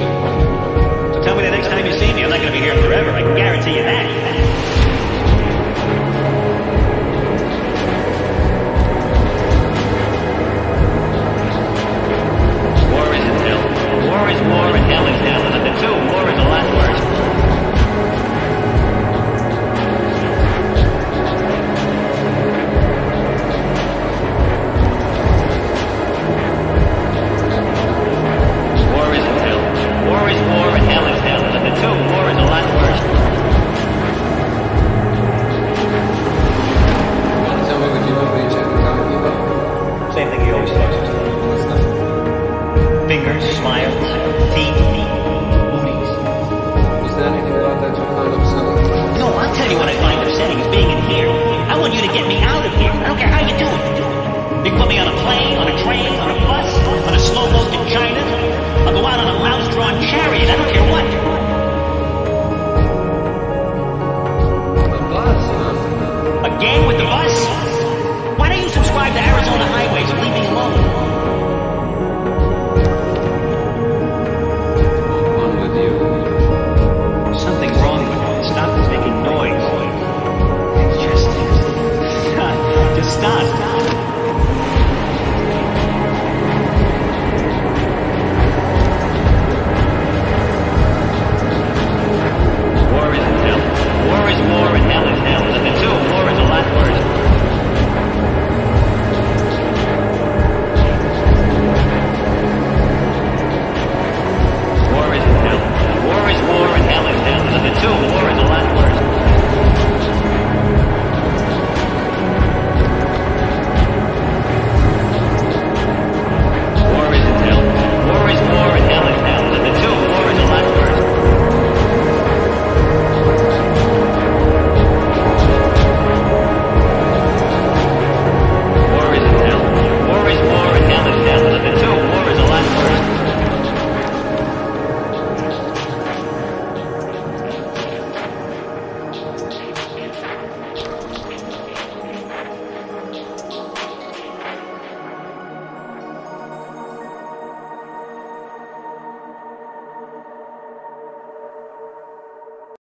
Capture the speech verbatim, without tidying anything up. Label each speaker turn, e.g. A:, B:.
A: So tell me the next time you see me, I'm not going to be here forever. I can guarantee you that. War isn't hell. War is war and hell is hell. And of the two, war is a lot worse. War isn't hell. War is war and hell is hell. And of the two, war is a lot worse.
B: Tell me what you want me to check this out.
A: Same thing he always talks about.
B: What's that?
A: Fingers, smiles, teeth, booties.
B: Is there anything about that you find upsetting?
A: No, I'll tell you what I find upsetting is being in here. I want you to get me out of here. I don't care how you do it. You can put me on a plane, on a train, on a bus, on a slow boat to China. I'll go out on a mouse-drawn chariot. I don't care what.
B: The bus, huh?
A: Again with the bus? Why don't you subscribe to Arizona Highways and leave me alone?
B: One with you.
A: Something's wrong with it. Stop making noise. Just, just stop. War isn't hell. War is war and hell is hell. And the two, war is a lot worse. War isn't hell. War is war and hell is hell. And the two,